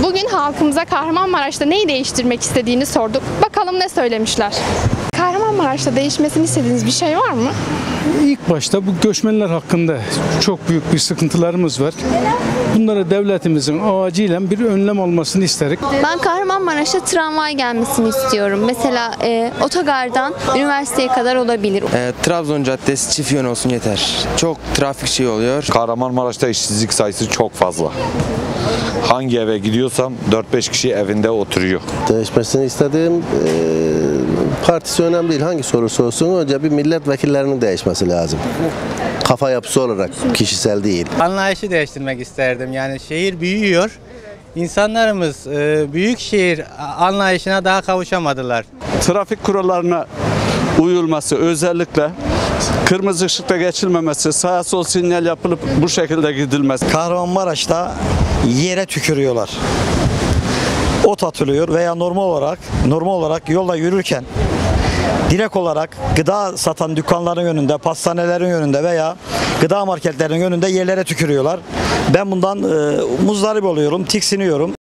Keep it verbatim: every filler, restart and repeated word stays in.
Bugün halkımıza Kahramanmaraş'ta neyi değiştirmek istediğini sorduk. Bakalım ne söylemişler. Kahramanmaraş'ta değişmesini istediğiniz bir şey var mı? İlk başta bu göçmenler hakkında çok büyük bir sıkıntılarımız var. Bunlara devletimizin acilen bir önlem olmasını isterik. Ben Kahramanmaraş'a tramvay gelmesini istiyorum. Mesela e, otogardan üniversiteye kadar olabilir. E, Trabzon Caddesi çift yön olsun yeter. Çok trafik şey oluyor. Kahramanmaraş'ta işsizlik sayısı çok fazla. Hangi eve gidiyorsam dört beş kişi evinde oturuyor. Değişmesini istediğim e, partisi önemli değil. Hangi sorusu olsun önce bir milletvekillerinin değişmesi lazım. Kafa yapısı olarak kişisel değil. Anlayışı değiştirmek isterdim. Yani şehir büyüyor. İnsanlarımız e, büyük şehir anlayışına daha kavuşamadılar. Trafik kurallarına uyulması, özellikle kırmızı ışıkta geçilmemesi, sağa sol sinyal yapılıp bu şekilde gidilmesi. Kahramanmaraş'ta yere tükürüyorlar. Ot atılıyor veya normal olarak normal olarak yolda yürürken direkt olarak gıda satan dükkanların önünde, pastanelerin önünde veya gıda marketlerinin önünde yerlere tükürüyorlar. Ben bundan e, muzdarip oluyorum, tiksiniyorum.